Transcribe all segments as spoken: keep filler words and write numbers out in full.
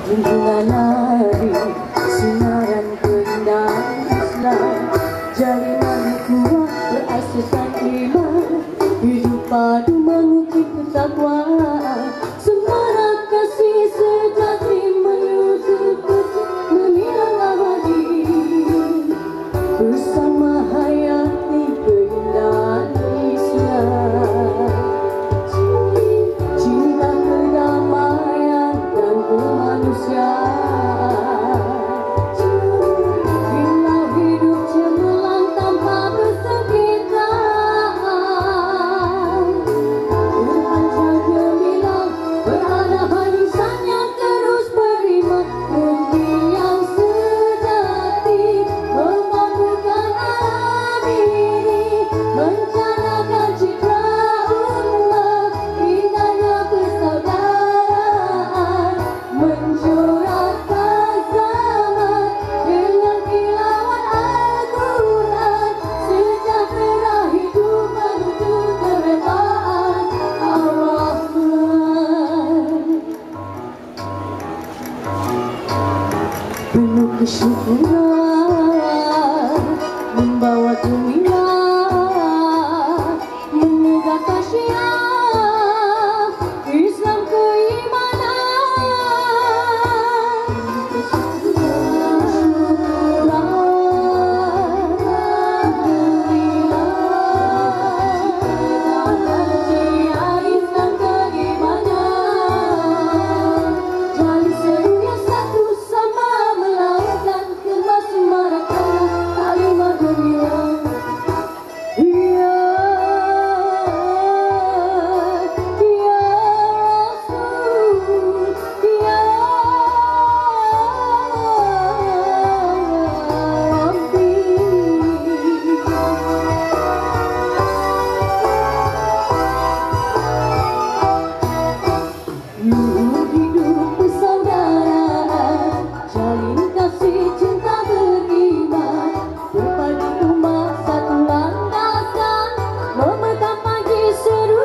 junjungan Nabi, sinaran keindahan Islam, jalinan kuat berasaskan iman, hidup padu mengukir ketakwaan, semarak kasih sejati menyusul menyilang abadi, bersama hayati keindahan Islam. Cinta kedamaian dan kemanusiaan, bila hidup cemerlang tanpa kesakitan, berpanjang gemilang berhadapan insan yang terus beriman, mimpi yang sejati memampukan alam ini, mencanakan citra umat, indahnya persaudaraan, mencorakkan zaman dengan kilauan Al-Quran, sejahtera hidup menuju keredaan Ar-Rahman. Penuh kesyukuran membawa gemilang, menegakkan syiar Islam keimanan. Menegakkan syiar Islam keimanan, jali seru yang satu sama melautkan kemasmarakan kalimat gemilang. Ya, ya Rasul, ya Rabbi. Luhur hidup persaudaraan, jalin kasih cinta beriman, berbagi umat satu landasan, memegang pagi seru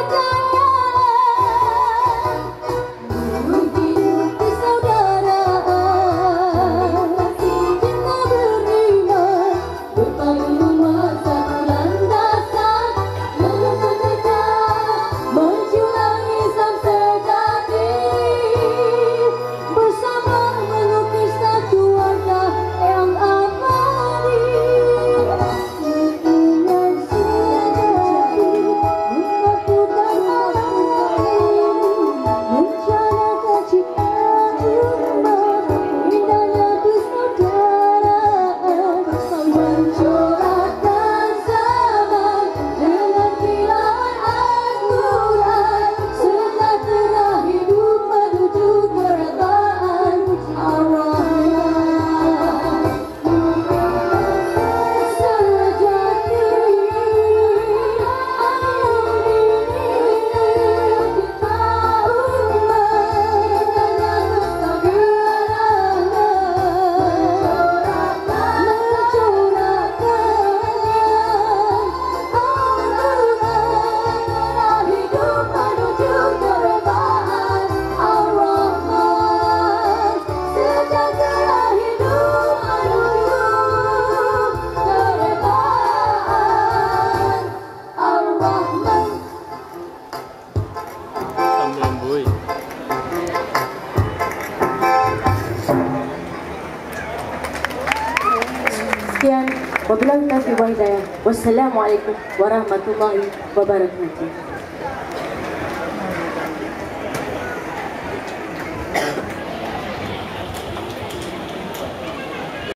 kekayaan. Luhur hidup persaudaraan, kasih cinta beriman, berbagi umat satu landasan, memegang menjulang Islam sejati, bersama mengukir satu wajah yang abadi. Dengan sejati mematukan alam ini, mencanakan cipta umat, indahnya persaudaraan, mencorakkan zaman dengan kilauan Al-Quran, sejahtera hidup menuju keredaan Ar-Rahman. Sejati alam ini kita umat, indahnya persaudaraan, mencorakkan Al-Quran, hidup menuju keredaan Ar-Rahman, sejahtera hidup menuju keredaan Ar-Rahman. Tambambui. Sekian, wabillahi taufiq wal hidayah. Wassalamualaikum warahmatullahi wabarakatuh.